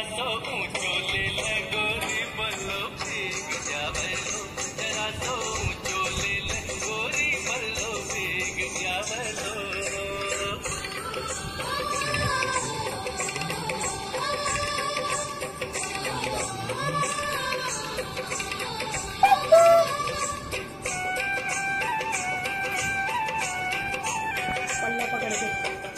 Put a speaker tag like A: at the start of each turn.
A: सो ऊंचो ले ले गोरी बल्लो भीग जावलो, जरा सो ऊंचो ले ले गोरी बल्लो भीग जावलो।
B: पल्ला पकड़ के